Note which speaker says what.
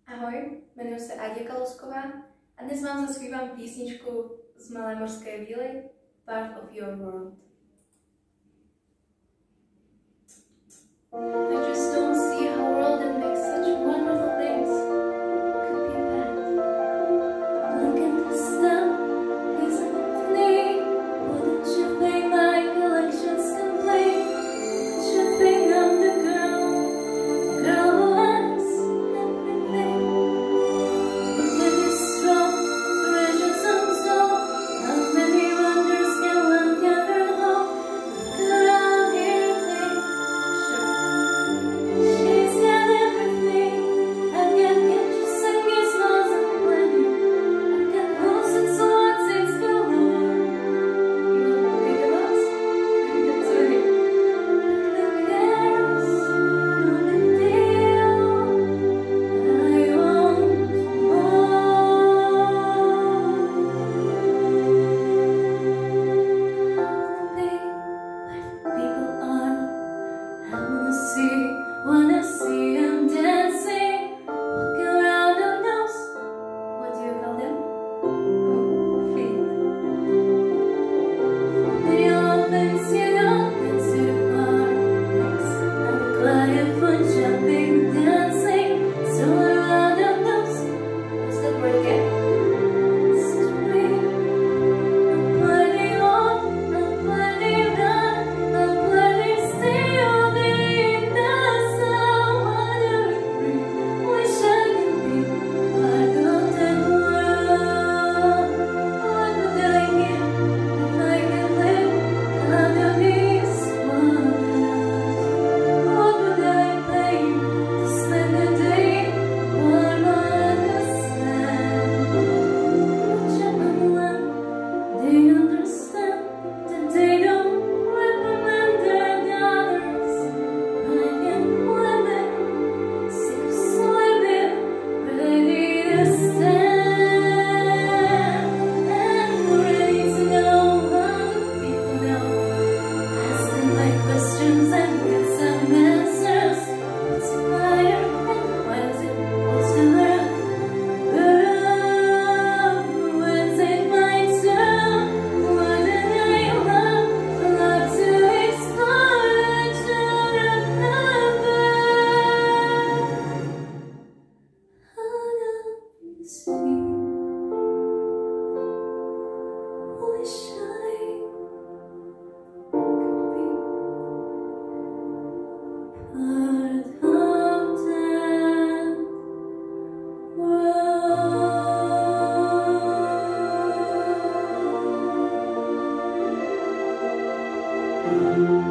Speaker 1: Ahoj, jmenuji se Ádě Kalusková a dnes vám zaspívám písničku z Malé mořské víly Part of Your World. I just don't see how a world that makes such wonderful things could be bad. Look at the stuff, isn't it neat? Wouldn't you think my collection's complete? Wouldn't you think I'm the girl who has everything? Look at this strong treasures untold. How many wonders can one gather hold? Look around here, think, sure. She's got everything. I've got pictures and gizmos and plenty. I've got rules and so on things galore. You want to think of us? Sorry. Who cares? No big deal. I want more. Be where people are. I wanna see 'em dancing, walking around on those, what do you call them? Oh, feet. They all things you don't get too far. I'm a client for jumping, dancing, so around on those, what's that word again? Street. I'm plenty on, I'm plenty run, I'm plenty stay all day in the sun, wandering free. Wish I could be part of that world. What would I give if I could live out of these waters? What would I pay to spend a day warm on the sand? Watch everyone, they understand that they don't recommend their dollars. Men and women, sick of swimming, ready to stand, and ready to know how the people know. Ask them my questions and get some answers. What's a fire and why does it supposed to burn? When's it my turn? What did I love? Love to explore, to remember. Out of the sea, wish I could be part of that world.